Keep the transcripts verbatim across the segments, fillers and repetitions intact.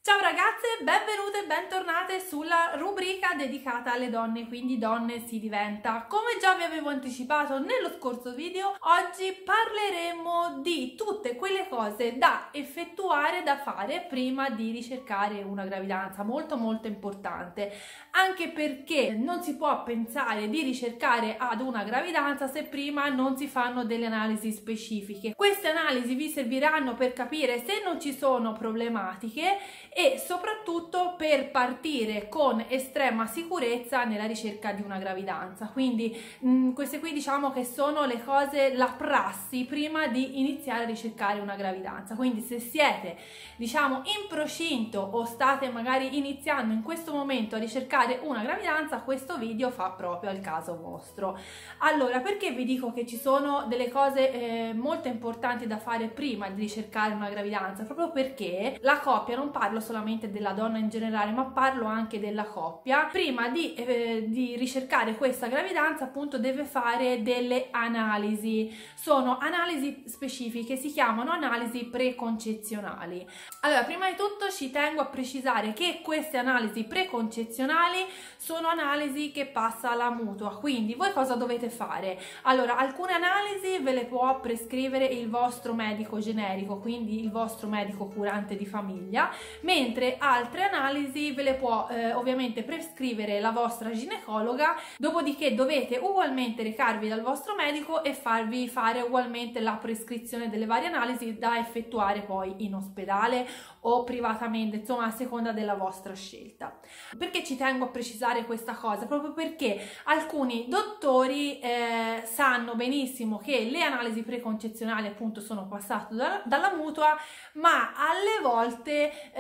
Ciao ragazze, benvenute e bentornate sulla rubrica dedicata alle donne, quindi donne si diventa. Come già vi avevo anticipato nello scorso video, oggi parleremo di tutte quelle cose da effettuare, da fare prima di ricercare una gravidanza, molto molto importante, anche perché non si può pensare di ricercare ad una gravidanza se prima non si fanno delle analisi specifiche. Queste analisi vi serviranno per capire se non ci sono problematiche e soprattutto per partire con estrema sicurezza nella ricerca di una gravidanza. Quindi mh, queste qui diciamo che sono le cose, la prassi prima di iniziare a ricercare una gravidanza. Quindi se siete diciamo in procinto o state magari iniziando in questo momento a ricercare una gravidanza, questo video fa proprio al caso vostro. Allora, perché vi dico che ci sono delle cose eh, molto importanti da fare prima di ricercare una gravidanza? Proprio perché la coppia, non parlo solamente della donna in generale, ma parlo anche della coppia, prima di, eh, di ricercare questa gravidanza appunto deve fare delle analisi. Sono analisi specifiche, si chiamano analisi preconcezionali. Allora, prima di tutto ci tengo a precisare che queste analisi preconcezionali sono analisi che passa la mutua, quindi voi cosa dovete fare? Allora, alcune analisi ve le può prescrivere il vostro medico generico, quindi il vostro medico curante di famiglia, mentre altre analisi ve le può eh, ovviamente prescrivere la vostra ginecologa, dopodiché dovete ugualmente recarvi dal vostro medico e farvi fare ugualmente la prescrizione delle varie analisi da effettuare poi in ospedale o privatamente, insomma a seconda della vostra scelta. Perché ci tengo a precisare questa cosa? Proprio perché alcuni dottori eh, sanno benissimo che le analisi preconcezionali appunto sono passate da, dalla mutua, ma alle volte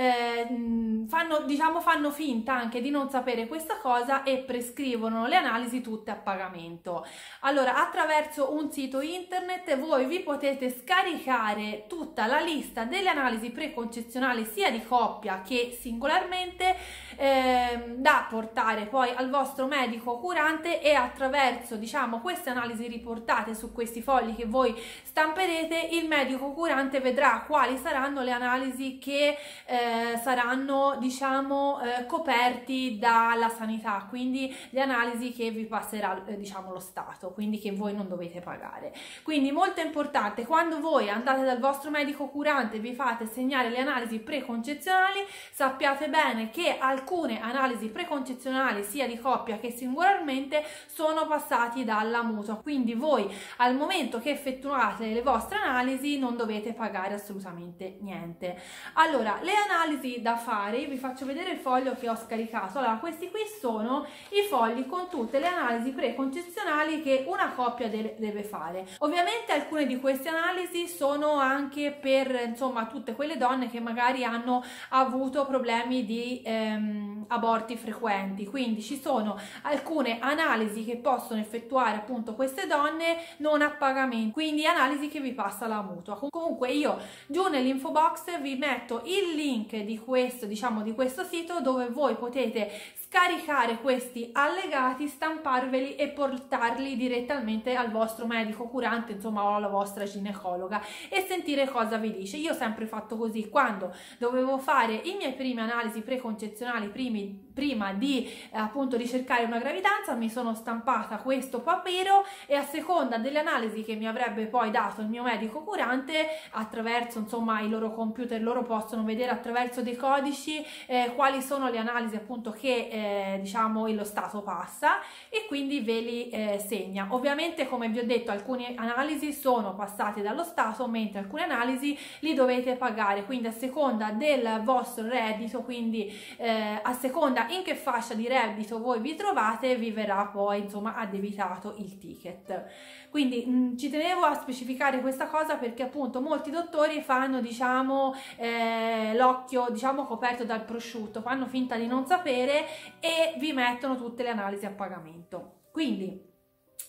eh, fanno, diciamo, fanno finta anche di non sapere questa cosa e prescrivono le analisi tutte a pagamento. Allora, attraverso un sito internet voi vi potete scaricare tutta la lista delle analisi preconcezionali sia di coppia che singolarmente eh, da portare poi al vostro medico curante, e attraverso diciamo queste analisi riportate su questi fogli che voi stamperete, il medico curante vedrà quali saranno le analisi che eh, saranno diciamo eh, coperti dalla sanità, quindi le analisi che vi passerà eh, diciamo lo Stato, quindi che voi non dovete pagare. Quindi molto importante, quando voi andate dal vostro medico curante e vi fate segnare le analisi preconcezionali, sappiate bene che alcune analisi preconcezionali sia di coppia che singolarmente sono passati dalla mutua, quindi voi al momento che effettuate le vostre analisi non dovete pagare assolutamente niente. Allora, le analisi da fare, io vi faccio vedere il foglio che ho scaricato. Allora, questi qui sono i fogli con tutte le analisi preconcezionali che una coppia de deve fare. Ovviamente alcune di queste analisi sono anche per insomma tutte quelle donne che magari hanno avuto problemi di ehm, aborti frequenti, quindi ci sono alcune analisi che possono effettuare appunto queste donne non a pagamento, quindi analisi che vi passa la mutua. Comunque io giù nell'info box vi metto il link di questo diciamo di questo sito dove voi potete scaricare questi allegati, stamparveli e portarli direttamente al vostro medico curante, insomma, o alla vostra ginecologa, e sentire cosa vi dice. Io ho sempre fatto così: quando dovevo fare i miei primi analisi preconcezionali primi, prima di eh, appunto ricercare una gravidanza, mi sono stampata questo papiro e a seconda delle analisi che mi avrebbe poi dato il mio medico curante, attraverso insomma i loro computer, loro possono vedere attraverso dei codici eh, quali sono le analisi appunto che eh, diciamo lo Stato passa, e quindi ve li eh, segna. Ovviamente, come vi ho detto, alcune analisi sono passate dallo Stato, mentre alcune analisi li dovete pagare, quindi a seconda del vostro reddito, quindi eh, a seconda in che fascia di reddito voi vi trovate, vi verrà poi insomma addebitato il ticket. Quindi mh, ci tenevo a specificare questa cosa perché appunto molti dottori fanno diciamo eh, l'occhio diciamo coperto dal prosciutto, fanno finta di non sapere e vi mettono tutte le analisi a pagamento. Quindi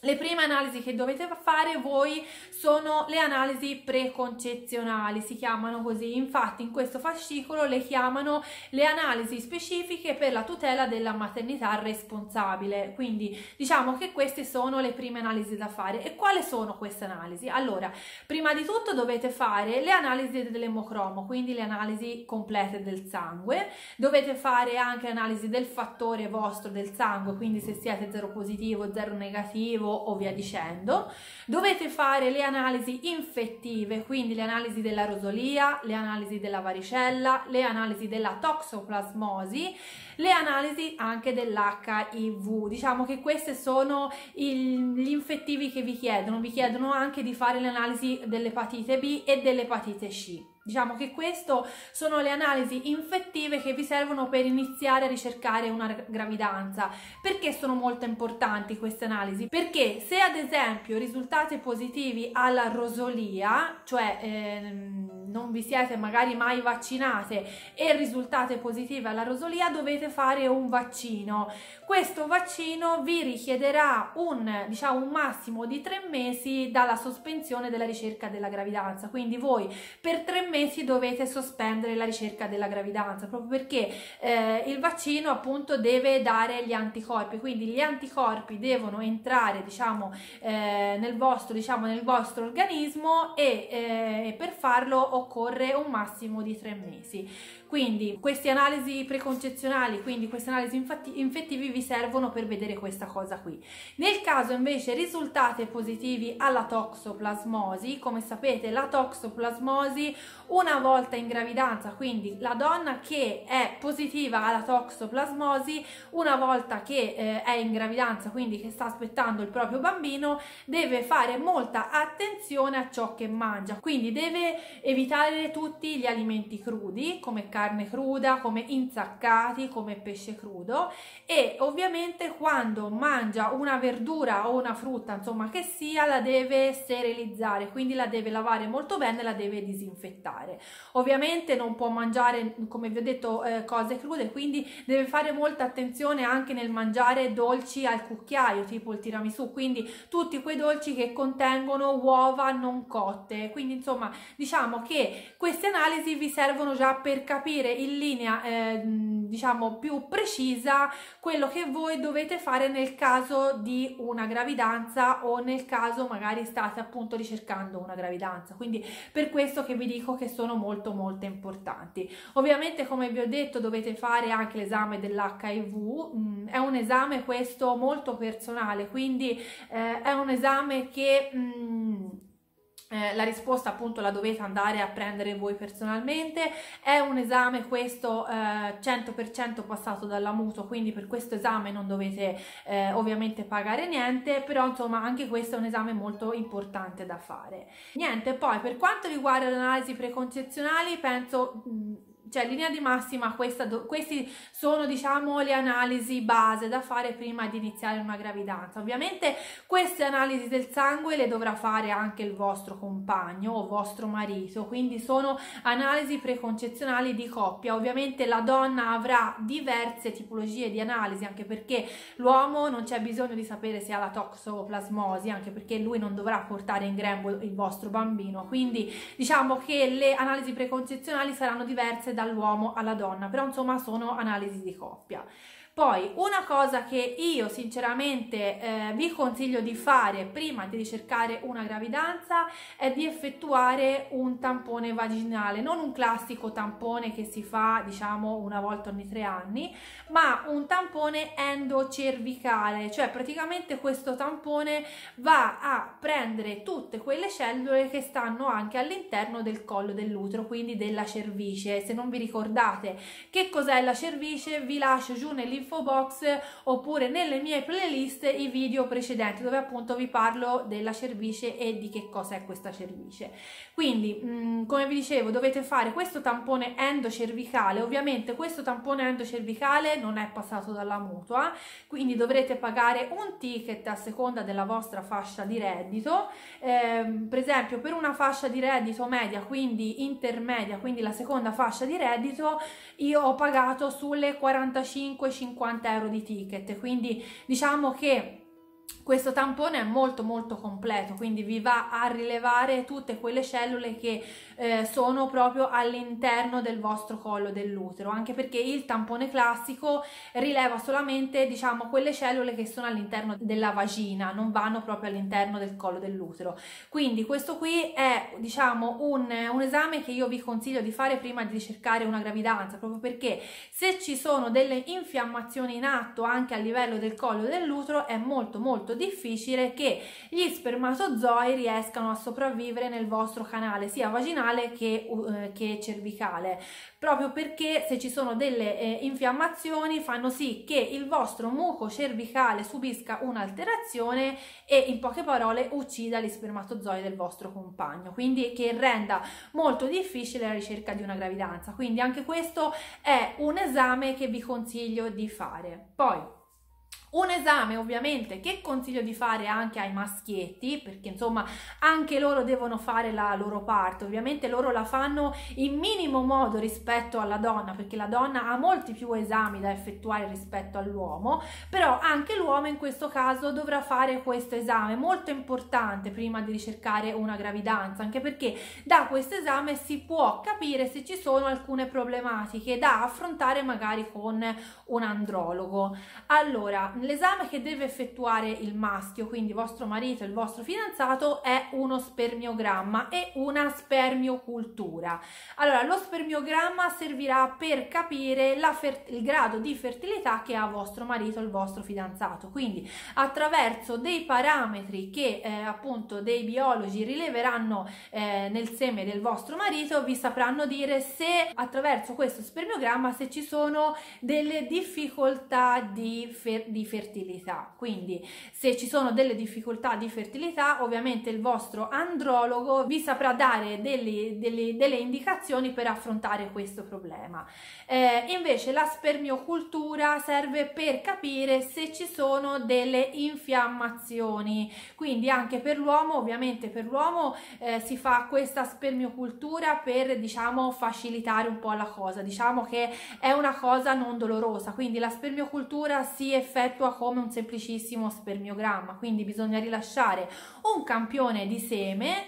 Le prime analisi che dovete fare voi sono le analisi preconcezionali, si chiamano così, infatti in questo fascicolo le chiamano le analisi specifiche per la tutela della maternità responsabile, quindi diciamo che queste sono le prime analisi da fare. E quali sono queste analisi? Allora, prima di tutto dovete fare le analisi dell'emocromo, quindi le analisi complete del sangue, dovete fare anche analisi del fattore vostro del sangue, quindi se siete zero positivo, zero negativo o via dicendo. Dovete fare le analisi infettive, quindi le analisi della rosolia, le analisi della varicella, le analisi della toxoplasmosi, le analisi anche dell'H I V. Diciamo che questi sono il, gli infettivi che vi chiedono, vi chiedono anche di fare le analisi dell'epatite B e dell'epatite C. Diciamo che queste sono le analisi infettive che vi servono per iniziare a ricercare una gravidanza. Perché sono molto importanti queste analisi? Perché se ad esempio risultate positivi alla rosolia, cioè ehm, non vi siete magari mai vaccinate e risultate positive alla rosolia, dovete fare un vaccino. Questo vaccino vi richiederà un, diciamo, un massimo di tre mesi dalla sospensione della ricerca della gravidanza, quindi voi per tre mesi dovete sospendere la ricerca della gravidanza, proprio perché eh, il vaccino appunto deve dare gli anticorpi, quindi gli anticorpi devono entrare, diciamo, eh, nel vostro, diciamo, nel vostro organismo e eh, per farlo occorre un massimo di tre mesi. Quindi queste analisi preconcezionali, quindi queste analisi infettivi vi servono per vedere questa cosa qui. Nel caso invece risultate positivi alla toxoplasmosi, come sapete la toxoplasmosi una volta in gravidanza, quindi la donna che è positiva alla toxoplasmosi una volta che eh, è in gravidanza, quindi che sta aspettando il proprio bambino, deve fare molta attenzione a ciò che mangia, quindi deve evitare tutti gli alimenti crudi come carne cruda, come insaccati, come pesce crudo, e ovviamente quando mangia una verdura o una frutta, insomma che sia, la deve sterilizzare, quindi la deve lavare molto bene, la deve disinfettare. Ovviamente non può mangiare, come vi ho detto, eh, cose crude, quindi deve fare molta attenzione anche nel mangiare dolci al cucchiaio, tipo il tiramisù, quindi tutti quei dolci che contengono uova non cotte. Quindi insomma diciamo che queste analisi vi servono già per capire in linea eh, diciamo più precisa quello che voi dovete fare nel caso di una gravidanza o nel caso magari state appunto ricercando una gravidanza. Quindi per questo che vi dico che sono molto molto importanti. Ovviamente, come vi ho detto, dovete fare anche l'esame dell'H I V, mm, è un esame questo molto personale, quindi eh, è un esame che mm, Eh, la risposta appunto la dovete andare a prendere voi personalmente. È un esame questo eh, cento per cento passato dalla Mutuo, quindi per questo esame non dovete eh, ovviamente pagare niente, però insomma anche questo è un esame molto importante da fare. Niente, poi per quanto riguarda le analisi preconcezionali, penso mh, cioè, linea di massima, questa, questi sono, diciamo, le analisi base da fare prima di iniziare una gravidanza. Ovviamente queste analisi del sangue le dovrà fare anche il vostro compagno o vostro marito, quindi sono analisi preconcezionali di coppia. Ovviamente la donna avrà diverse tipologie di analisi, anche perché l'uomo non c'è bisogno di sapere se ha la toxoplasmosi, anche perché lui non dovrà portare in grembo il vostro bambino, quindi diciamo che le analisi preconcezionali saranno diverse da dall'uomo alla donna, però insomma sono analisi di coppia. Poi una cosa che io sinceramente eh, vi consiglio di fare prima di ricercare una gravidanza è di effettuare un tampone vaginale, non un classico tampone che si fa diciamo una volta ogni tre anni, ma un tampone endocervicale, cioè praticamente questo tampone va a prendere tutte quelle cellule che stanno anche all'interno del collo dell'utero, quindi della cervice. Se non vi ricordate che cos'è la cervice, vi lascio giù nell'info box oppure nelle mie playlist i video precedenti dove appunto vi parlo della cervice e di che cosa è questa cervice. Quindi mh, come vi dicevo, dovete fare questo tampone endocervicale. Ovviamente questo tampone endocervicale non è passato dalla Mutua, quindi dovrete pagare un ticket a seconda della vostra fascia di reddito. Eh, per esempio per una fascia di reddito media, quindi intermedia, quindi la seconda fascia di reddito, io ho pagato sulle quarantacinque cinquanta euro di ticket, quindi diciamo che questo tampone è molto molto completo, quindi vi va a rilevare tutte quelle cellule che eh, sono proprio all'interno del vostro collo dell'utero, anche perché il tampone classico rileva solamente, diciamo, quelle cellule che sono all'interno della vagina, non vanno proprio all'interno del collo dell'utero. Quindi questo qui è, diciamo, un, un esame che io vi consiglio di fare prima di cercare una gravidanza, proprio perché se ci sono delle infiammazioni in atto anche a livello del collo dell'utero è molto molto difficile che gli spermatozoi riescano a sopravvivere nel vostro canale sia vaginale che, uh, che cervicale, proprio perché se ci sono delle eh, infiammazioni fanno sì che il vostro muco cervicale subisca un'alterazione e in poche parole uccida gli spermatozoi del vostro compagno, quindi che renda molto difficile la ricerca di una gravidanza. Quindi anche questo è un esame che vi consiglio di fare. Poi un esame ovviamente che consiglio di fare anche ai maschietti, perché insomma anche loro devono fare la loro parte, ovviamente loro la fanno in minimo modo rispetto alla donna, perché la donna ha molti più esami da effettuare rispetto all'uomo, però anche l'uomo in questo caso dovrà fare questo esame molto importante prima di ricercare una gravidanza, anche perché da questo esame si può capire se ci sono alcune problematiche da affrontare magari con un andrologo. Allora, l'esame che deve effettuare il maschio, quindi vostro marito e il vostro fidanzato, è uno spermiogramma e una spermiocultura. Allora, lo spermiogramma servirà per capire la il grado di fertilità che ha vostro marito e il vostro fidanzato, quindi attraverso dei parametri che eh, appunto dei biologi rileveranno eh, nel seme del vostro marito, vi sapranno dire se attraverso questo spermiogramma se ci sono delle difficoltà di, fer di fertilità. Quindi se ci sono delle difficoltà di fertilità, ovviamente il vostro andrologo vi saprà dare delle, delle, delle indicazioni per affrontare questo problema. Eh, invece la spermiocultura serve per capire se ci sono delle infiammazioni, quindi anche per l'uomo, ovviamente per l'uomo eh, si fa questa spermiocultura per, diciamo, facilitare un po' la cosa, diciamo che è una cosa non dolorosa, quindi la spermiocultura si effettua come un semplicissimo spermiogramma, quindi bisogna rilasciare un campione di seme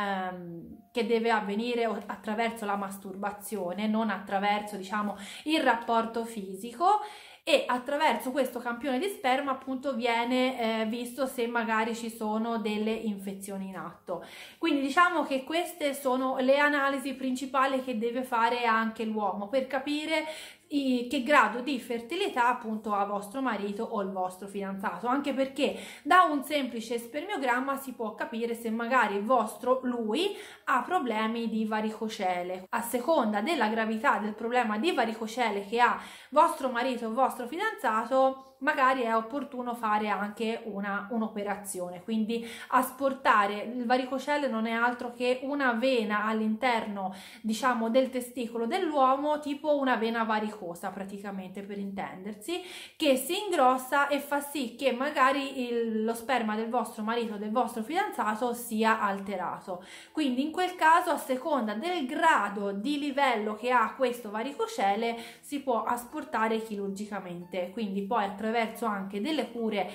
ehm, che deve avvenire attraverso la masturbazione, non attraverso, diciamo, il rapporto fisico, e attraverso questo campione di sperma appunto viene eh, visto se magari ci sono delle infezioni in atto. Quindi diciamo che queste sono le analisi principali che deve fare anche l'uomo per capire che grado di fertilità appunto ha vostro marito o il vostro fidanzato, anche perché da un semplice spermiogramma si può capire se magari il vostro lui ha problemi di varicocele. A seconda della gravità del problema di varicocele che ha vostro marito o vostro fidanzato, magari è opportuno fare anche una un'operazione, quindi asportare il varicocele non è altro che una vena all'interno, diciamo, del testicolo dell'uomo, tipo una vena varicosa praticamente, per intendersi, che si ingrossa e fa sì che magari il, lo sperma del vostro marito o del vostro fidanzato sia alterato. Quindi in quel caso, a seconda del grado di livello che ha questo varicocele, si può asportare chirurgicamente, quindi poi attraverso attraverso anche delle cure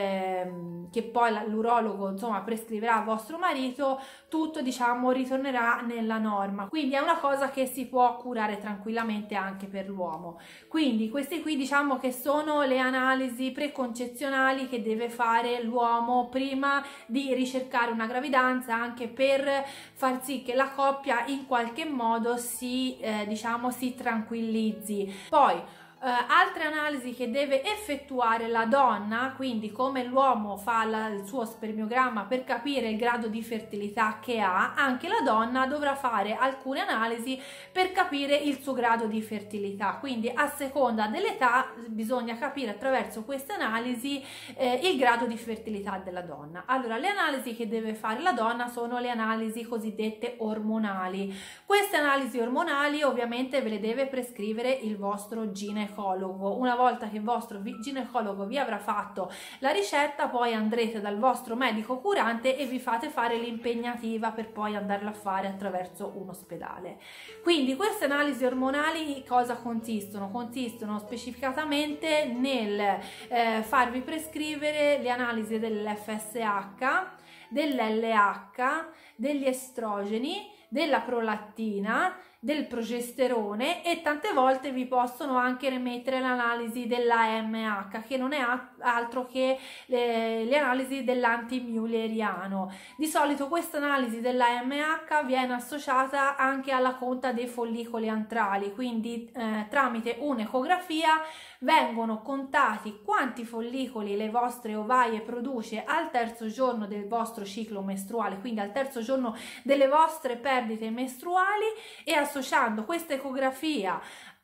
ehm, che poi l'urologo insomma prescriverà a vostro marito, tutto, diciamo, ritornerà nella norma. Quindi è una cosa che si può curare tranquillamente anche per l'uomo. Quindi queste qui, diciamo, che sono le analisi preconcezionali che deve fare l'uomo prima di ricercare una gravidanza, anche per far sì che la coppia in qualche modo si eh, diciamo si tranquillizzi. Poi Uh, altre analisi che deve effettuare la donna, quindi come l'uomo fa la, il suo spermiogramma per capire il grado di fertilità che ha, anche la donna dovrà fare alcune analisi per capire il suo grado di fertilità. Quindi a seconda dell'età bisogna capire attraverso queste analisi eh, il grado di fertilità della donna. Allora, le analisi che deve fare la donna sono le analisi cosiddette ormonali. Queste analisi ormonali ovviamente ve le deve prescrivere il vostro ginecologo. ginecologo. Una volta che il vostro ginecologo vi avrà fatto la ricetta, poi andrete dal vostro medico curante e vi fate fare l'impegnativa per poi andarla a fare attraverso un ospedale. Quindi queste analisi ormonali cosa consistono? Consistono specificatamente nel eh, farvi prescrivere le analisi dell'F S H, dell'L H, degli estrogeni, della prolattina, del progesterone, e tante volte vi possono anche rimettere l'analisi dell'A M H, che non è altro che le, le analisi dell'antimülleriano. Di solito questa analisi dell'A M H viene associata anche alla conta dei follicoli antrali, quindi eh, tramite un'ecografia vengono contati quanti follicoli le vostre ovaie produce al terzo giorno del vostro ciclo mestruale, quindi al terzo giorno delle vostre perdite mestruali, e associando questa ecografia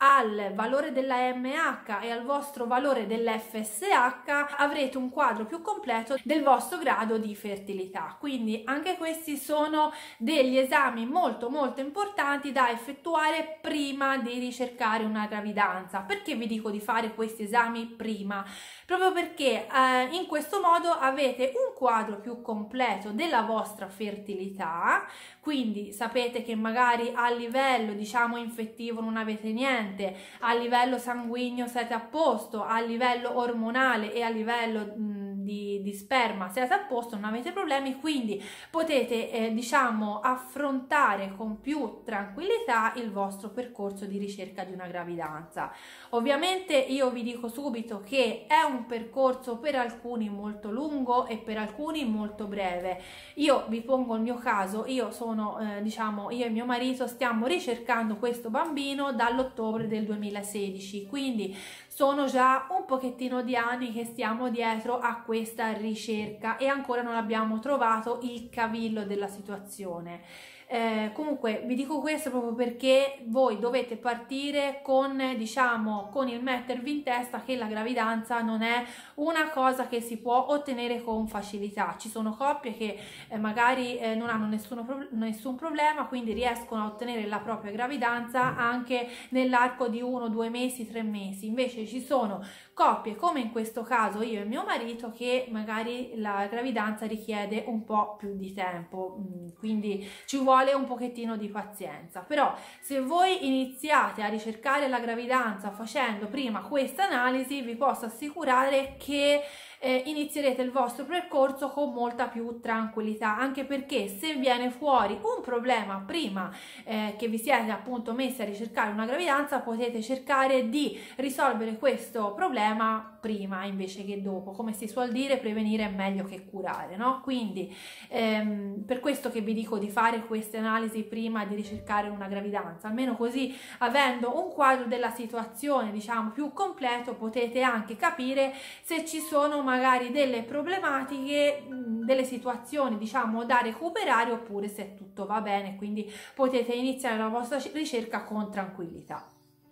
al valore della M H e al vostro valore dell'F S H avrete un quadro più completo del vostro grado di fertilità. Quindi anche questi sono degli esami molto molto importanti da effettuare prima di ricercare una gravidanza. Perché vi dico di fare questi esami prima? Proprio perché eh, in questo modo avete un quadro più completo della vostra fertilità, quindi sapete che magari a livello diciamo infettivo non avete niente, a livello sanguigno siete a posto, a livello ormonale e a livello mh, di, di sperma siete a posto, non avete problemi, quindi potete eh, diciamo affrontare con più tranquillità il vostro percorso di ricerca di una gravidanza. Ovviamente io vi dico subito che è un percorso per alcuni molto lungo e per alcuni molto breve. Io vi pongo il mio caso, io sono eh, diciamo io e mio marito stiamo ricercando questo bambino dall'ottobre del duemilasedici, quindi sono già un pochettino di anni che stiamo dietro a questa ricerca e ancora non abbiamo trovato il cavillo della situazione. Eh, comunque vi dico questo proprio perché voi dovete partire con diciamo con il mettervi in testa che la gravidanza non è una cosa che si può ottenere con facilità. Ci sono coppie che eh, magari eh, non hanno nessuno pro nessun problema, quindi riescono a ottenere la propria gravidanza anche nell'arco di uno, due mesi, tre mesi. Invece ci sono coppie come in questo caso io e mio marito che magari la gravidanza richiede un po' più di tempo, quindi ci vuole un pochettino di pazienza. Però se voi iniziate a ricercare la gravidanza facendo prima questa analisi, vi posso assicurare che eh, inizierete il vostro percorso con molta più tranquillità, anche perché se viene fuori un problema prima eh, che vi siete appunto messi a ricercare una gravidanza, potete cercare di risolvere questo problema prima invece che dopo. Come si suol dire, prevenire è meglio che curare, no? Quindi ehm, per questo che vi dico di fare queste analisi prima di ricercare una gravidanza, almeno così, avendo un quadro della situazione diciamo più completo, potete anche capire se ci sono magari delle problematiche, delle situazioni diciamo da recuperare, oppure se tutto va bene, quindi potete iniziare la vostra ricerca con tranquillità.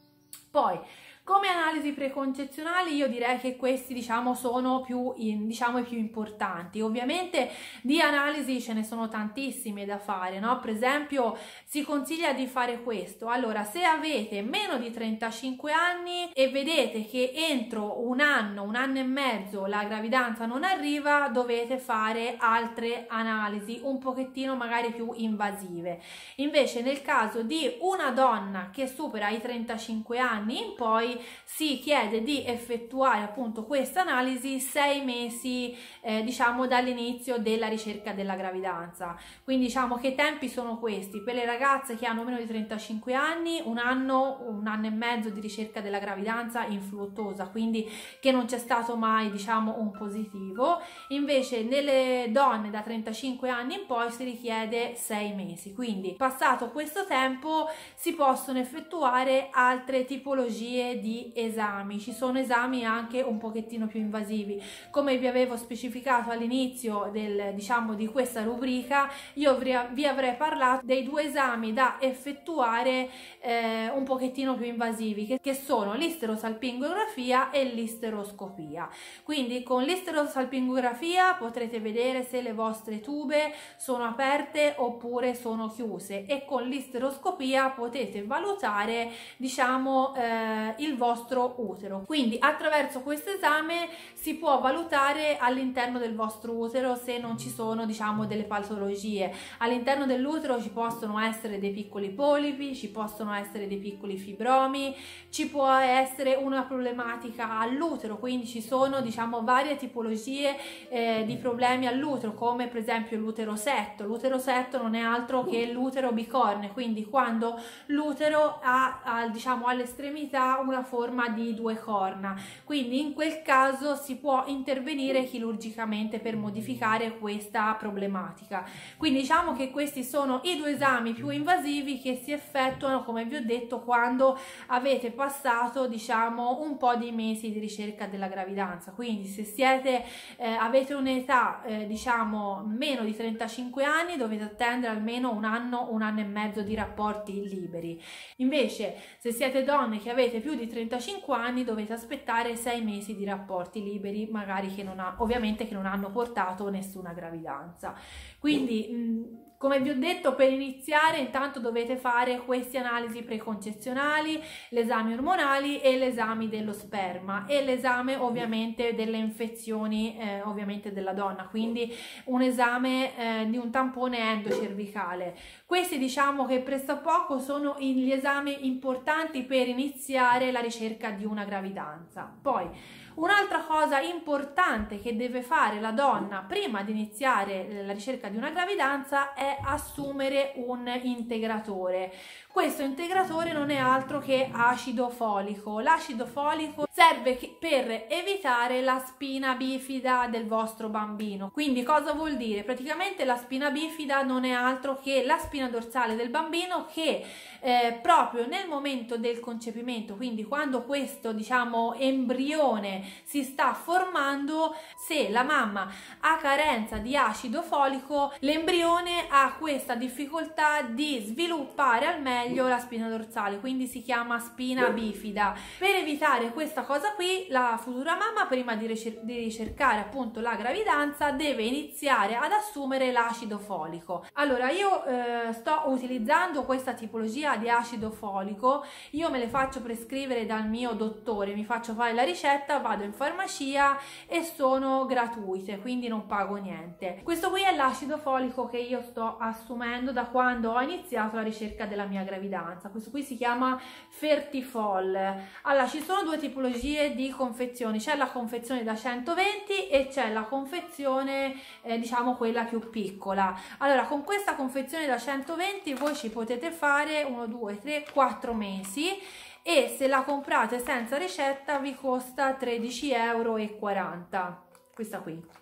Poi come analisi preconcezionali io direi che questi diciamo sono più in, diciamo i più importanti. Ovviamente di analisi ce ne sono tantissime da fare, no? Per esempio si consiglia di fare questo. Allora, se avete meno di trentacinque anni e vedete che entro un anno, un anno e mezzo la gravidanza non arriva, dovete fare altre analisi un pochettino magari più invasive. Invece nel caso di una donna che supera i trentacinque anni in poi si chiede di effettuare appunto questa analisi sei mesi eh, diciamo dall'inizio della ricerca della gravidanza. Quindi diciamo che i tempi sono questi: per le ragazze che hanno meno di trentacinque anni, un anno, un anno e mezzo di ricerca della gravidanza infruttuosa, quindi che non c'è stato mai diciamo un positivo. Invece nelle donne da trentacinque anni in poi si richiede sei mesi. Quindi passato questo tempo si possono effettuare altre tipologie di di esami. Ci sono esami anche un pochettino più invasivi. Come vi avevo specificato all'inizio del diciamo di questa rubrica, io vi avrei parlato dei due esami da effettuare eh, un pochettino più invasivi, che, che sono l'isterosalpingografia e l'isteroscopia. Quindi con l'isterosalpingografia potrete vedere se le vostre tube sono aperte oppure sono chiuse, e con l'isteroscopia potete valutare diciamo eh, il il vostro utero. Quindi attraverso questo esame si può valutare all'interno del vostro utero se non ci sono, diciamo, delle patologie. All'interno dell'utero ci possono essere dei piccoli polipi, ci possono essere dei piccoli fibromi, ci può essere una problematica all'utero, quindi ci sono, diciamo, varie tipologie eh, di problemi all'utero, come per esempio l'utero setto. L'utero setto non è altro che l'utero bicorne, quindi quando l'utero ha, ha diciamo all'estremità una forma di due corna, quindi in quel caso si può intervenire chirurgicamente per modificare questa problematica. Quindi diciamo che questi sono i due esami più invasivi che si effettuano, come vi ho detto, quando avete passato, diciamo, un po' di mesi di ricerca della gravidanza. Quindi se siete eh, avete un'età eh, diciamo meno di trentacinque anni, dovete attendere almeno un anno, un anno e mezzo di rapporti liberi. Invece se siete donne che avete più di trentacinque anni, dovete aspettare sei mesi di rapporti liberi, magari che non ha, ovviamente che non hanno portato nessuna gravidanza. Quindi mh, come vi ho detto, per iniziare intanto dovete fare queste analisi preconcezionali, l'esame ormonali e l'esame dello sperma e l'esame ovviamente delle infezioni eh, ovviamente della donna, quindi un esame eh, di un tampone endocervicale. Questi, diciamo che pressappoco sono gli esami importanti per iniziare la ricerca di una gravidanza. Poi un'altra cosa importante che deve fare la donna prima di iniziare la ricerca di una gravidanza è assumere un integratore. Questo integratore non è altro che acido folico. L'acido folico serve per evitare la spina bifida del vostro bambino. Quindi cosa vuol dire? Praticamente la spina bifida non è altro che la spina dorsale del bambino che eh, proprio nel momento del concepimento, quindi quando questo, diciamo, embrione si sta formando, se la mamma ha carenza di acido folico, l'embrione ha questa difficoltà di sviluppare al meglio la spina dorsale, quindi si chiama spina bifida. Per evitare questa cosa qui, la futura mamma, prima di, ricer di ricercare appunto la gravidanza, deve iniziare ad assumere l'acido folico. Allora io eh, sto utilizzando questa tipologia di acido folico, io me le faccio prescrivere dal mio dottore, mi faccio fare la ricetta, vado in farmacia e sono gratuite, quindi non pago niente. Questo qui è l'acido folico che io sto assumendo da quando ho iniziato la ricerca della mia gravidanza. Questo qui si chiama Fertifol. Allora, ci sono due tipologie di confezioni, c'è la confezione da centoventi e c'è la confezione eh, diciamo quella più piccola. Allora, con questa confezione da centoventi voi ci potete fare uno, due, tre, quattro mesi e se la comprate senza ricetta vi costa tredici euro e quaranta, questa qui.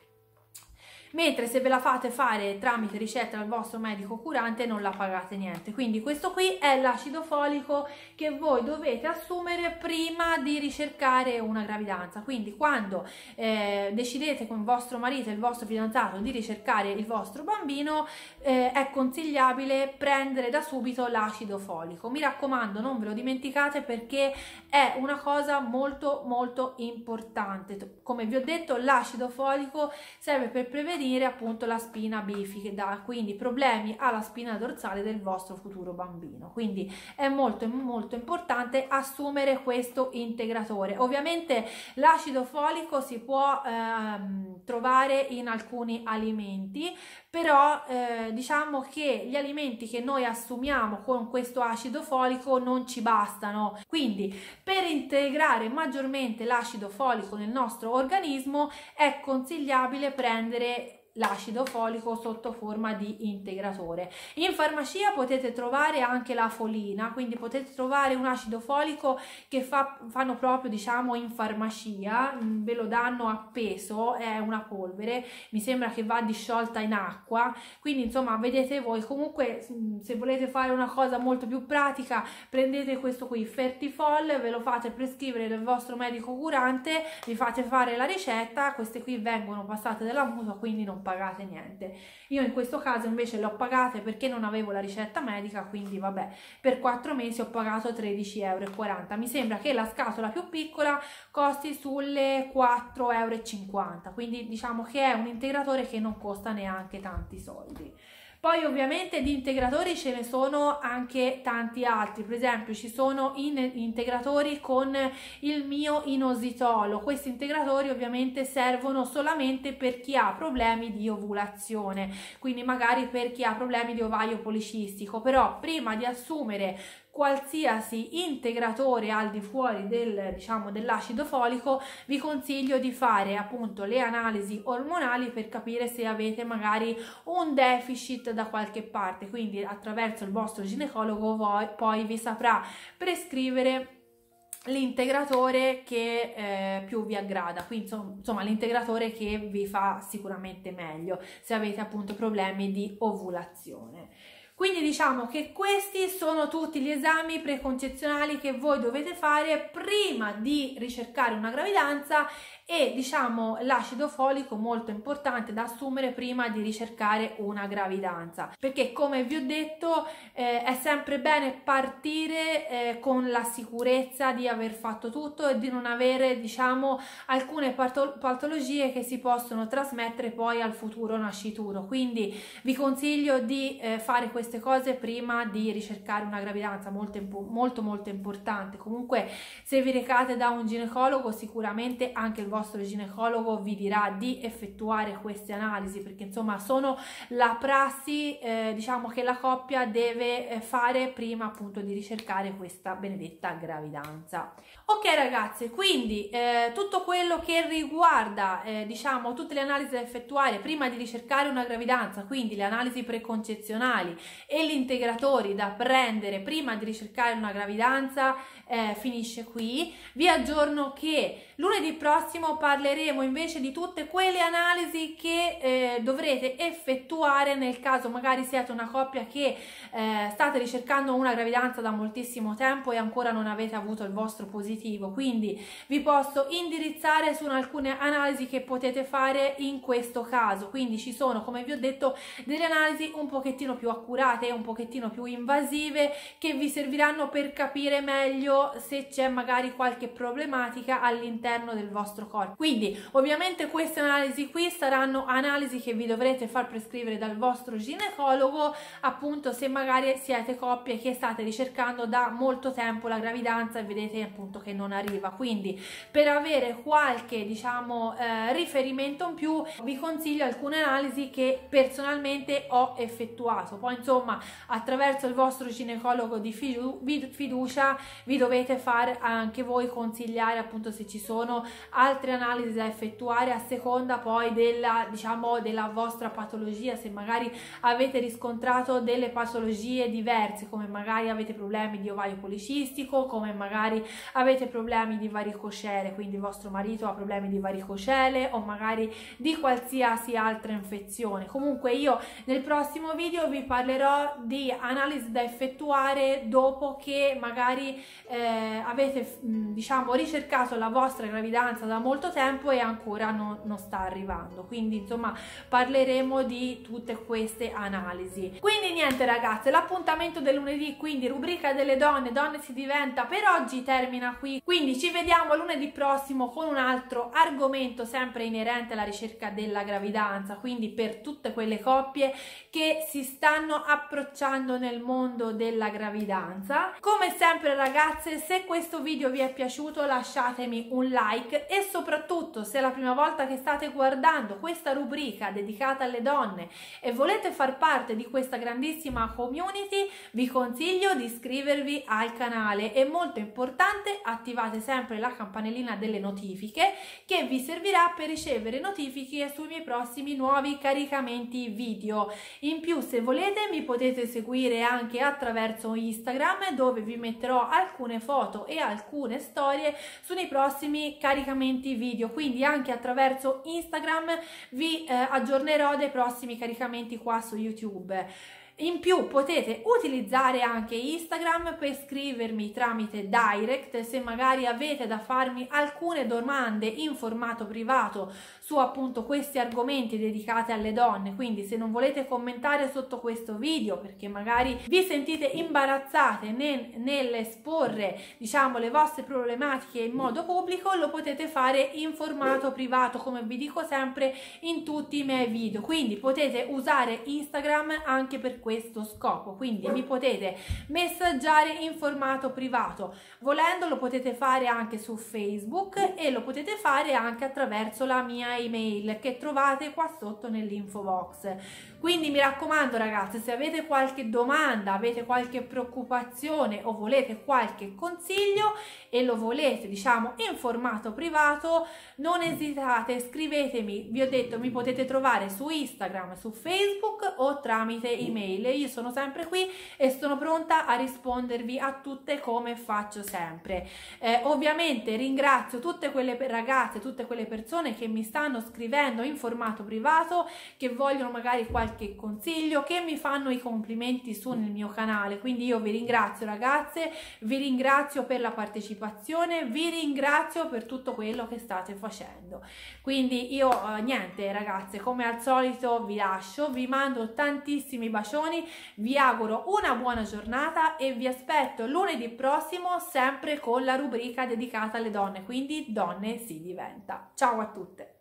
Mentre se ve la fate fare tramite ricetta dal vostro medico curante non la pagate niente. Quindi questo qui è l'acido folico che voi dovete assumere prima di ricercare una gravidanza. Quindi quando eh, decidete con il vostro marito e il vostro fidanzato di ricercare il vostro bambino, eh, è consigliabile prendere da subito l'acido folico. Mi raccomando, non ve lo dimenticate perché è una cosa molto molto importante. Come vi ho detto, l'acido folico serve per prevenire appunto la spina bifida, quindi problemi alla spina dorsale del vostro futuro bambino. Quindi è molto molto importante assumere questo integratore. Ovviamente l'acido folico si può ehm, trovare in alcuni alimenti, però eh, diciamo che gli alimenti che noi assumiamo con questo acido folico non ci bastano, quindi per integrare maggiormente l'acido folico nel nostro organismo è consigliabile prendere l'acido folico sotto forma di integratore. In farmacia potete trovare anche la folina, quindi potete trovare un acido folico che fa, fanno proprio, diciamo, in farmacia, ve lo danno a peso, è una polvere, mi sembra che va disciolta in acqua, quindi insomma vedete voi. Comunque se volete fare una cosa molto più pratica, prendete questo qui, Fertifol, ve lo fate prescrivere dal vostro medico curante, vi fate fare la ricetta, queste qui vengono passate dalla mutua, quindi non pagate niente. Io in questo caso invece le ho pagate perché non avevo la ricetta medica, quindi vabbè, per quattro mesi ho pagato tredici euro e quaranta. Mi sembra che la scatola più piccola costi sulle quattro euro e cinquanta, quindi diciamo che è un integratore che non costa neanche tanti soldi. Poi ovviamente di integratori ce ne sono anche tanti altri, per esempio ci sono in integratori con il mio inositolo. Questi integratori ovviamente servono solamente per chi ha problemi di ovulazione, quindi magari per chi ha problemi di ovaio policistico, però prima di assumere qualsiasi integratore al di fuori del, diciamo, dell'acido folico, vi consiglio di fare appunto le analisi ormonali per capire se avete magari un deficit da qualche parte, quindi attraverso il vostro ginecologo voi, poi vi saprà prescrivere l'integratore che eh, più vi aggrada, quindi insomma l'integratore che vi fa sicuramente meglio se avete appunto problemi di ovulazione. Quindi diciamo che questi sono tutti gli esami preconcezionali che voi dovete fare prima di ricercare una gravidanza e diciamo l'acido folico molto importante da assumere prima di ricercare una gravidanza, perché come vi ho detto eh, è sempre bene partire eh, con la sicurezza di aver fatto tutto e di non avere diciamo alcune patologie che si possono trasmettere poi al futuro nascituro. Quindi vi consiglio di eh, fare queste cose prima di ricercare una gravidanza, molto molto molto importante. Comunque se vi recate da un ginecologo sicuramente anche il vostro ginecologo vi dirà di effettuare queste analisi, perché insomma sono la prassi eh, diciamo che la coppia deve fare prima appunto di ricercare questa benedetta gravidanza. Ok ragazze, quindi eh, tutto quello che riguarda eh, diciamo tutte le analisi da effettuare prima di ricercare una gravidanza, quindi le analisi preconcezionali e gli integratori da prendere prima di ricercare una gravidanza eh, finisce qui. Vi aggiorno che lunedì prossimo parleremo invece di tutte quelle analisi che eh, dovrete effettuare nel caso magari siate una coppia che eh, state ricercando una gravidanza da moltissimo tempo e ancora non avete avuto il vostro positivo, quindi vi posso indirizzare su alcune analisi che potete fare in questo caso. Quindi ci sono, come vi ho detto, delle analisi un pochettino più accurate e un pochettino più invasive che vi serviranno per capire meglio se c'è magari qualche problematica all'interno del vostro corpo. Quindi ovviamente queste analisi qui saranno analisi che vi dovrete far prescrivere dal vostro ginecologo, appunto se magari siete coppie che state ricercando da molto tempo la gravidanza e vedete appunto che non arriva. Quindi per avere qualche diciamo eh, riferimento in più vi consiglio alcune analisi che personalmente ho effettuato. Poi insomma attraverso il vostro ginecologo di fiducia vi dovete fare anche voi consigliare appunto se ci sono altre analisi da effettuare a seconda poi della diciamo della vostra patologia, se magari avete riscontrato delle patologie diverse, come magari avete problemi di ovaio policistico, come magari avete problemi di varicocele, quindi il vostro marito ha problemi di varicocele o magari di qualsiasi altra infezione. Comunque io nel prossimo video vi parlerò di analisi da effettuare dopo che magari eh, avete diciamo ricercato la vostra gravidanza da molto tempo e ancora non, non sta arrivando, quindi insomma parleremo di tutte queste analisi. Quindi niente ragazze, l'appuntamento del lunedì, quindi rubrica delle donne, donne si diventa, per oggi termina qui, quindi ci vediamo lunedì prossimo con un altro argomento sempre inerente alla ricerca della gravidanza, quindi per tutte quelle coppie che si stanno approcciando nel mondo della gravidanza. Come sempre ragazze, se questo video vi è piaciuto lasciatemi un like e soprattutto se è la prima volta che state guardando questa rubrica dedicata alle donne e volete far parte di questa grandissima community, vi consiglio di iscrivervi al canale e molto importante attivate sempre la campanellina delle notifiche che vi servirà per ricevere notifiche sui miei prossimi nuovi caricamenti video. In più se volete mi potete seguire anche attraverso Instagram dove vi metterò alcune foto e alcune storie sui prossimi caricamenti video, quindi anche attraverso Instagram vi eh, aggiornerò dei prossimi caricamenti qua su YouTube. In più potete utilizzare anche Instagram per scrivermi tramite direct se magari avete da farmi alcune domande in formato privato su appunto questi argomenti dedicati alle donne. Quindi se non volete commentare sotto questo video perché magari vi sentite imbarazzate nel, nell'esporre diciamo le vostre problematiche in modo pubblico, lo potete fare in formato privato, come vi dico sempre in tutti i miei video. Quindi potete usare Instagram anche per questo scopo, quindi mi potete messaggiare in formato privato. Volendo lo potete fare anche su Facebook e lo potete fare anche attraverso la mia email che trovate qua sotto nell'info box. Quindi mi raccomando ragazze, se avete qualche domanda, avete qualche preoccupazione o volete qualche consiglio e lo volete diciamo in formato privato, non esitate, scrivetemi. Vi ho detto, mi potete trovare su Instagram, su Facebook o tramite email. Io sono sempre qui e sono pronta a rispondervi a tutte come faccio sempre. Eh, ovviamente ringrazio tutte quelle ragazze, tutte quelle persone che mi stanno scrivendo in formato privato, che vogliono magari qualche consiglio, che mi fanno i complimenti su nel mio canale. Quindi io vi ringrazio ragazze, vi ringrazio per la partecipazione, vi ringrazio per tutto quello che state facendo. Quindi io eh, niente ragazze, come al solito vi lascio, vi mando tantissimi bacioni, vi auguro una buona giornata e vi aspetto lunedì prossimo sempre con la rubrica dedicata alle donne, quindi Donne si diventa. Ciao a tutte!